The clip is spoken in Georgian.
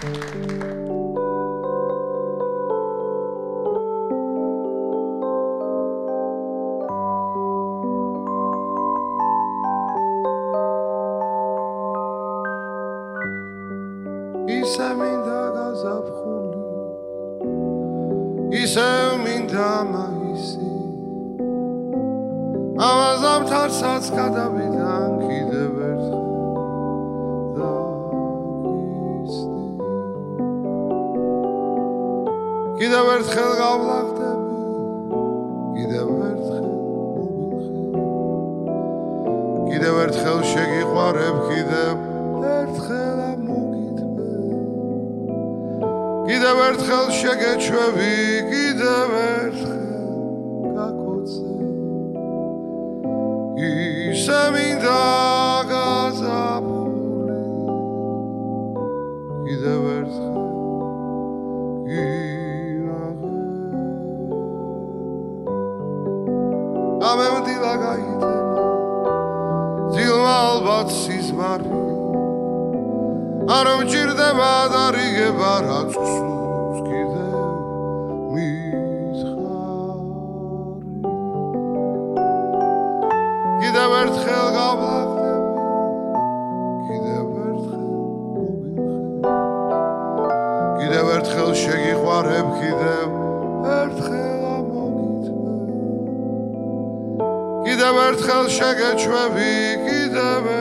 ისე მინდა გაზაფხული ისე მინდა მაისი ამას ამთარსაც გადავიდან კიდევ ერთხელ დაგისდი კიდევ ერთხელ გავლახდები კიდევ ერთხელ მოვიხე კიდევ ერთხელ შეგიყვარებ კიდევ ერთხელ კიდევ ერთხელ შეგეჩვევი კიდევ ერთხელ გაკოცე ისე მინდა გაზაფხული კიდევ ერთხელ გინაღე ამემდილა გაიტანა ძილმა ალბათ სიზმარი არ მჭირდება დარიგება რაც გსურს კიდევ მითხარი კიდევ ერთხელ გავლახდები კიდევ ერთხელ მოვიხე კიდევ ერთხელ შეგიყვარებ კიდევ ერთხელ ამოგითმე კიდევ ერთხელ შეგეჩვევი კიდევ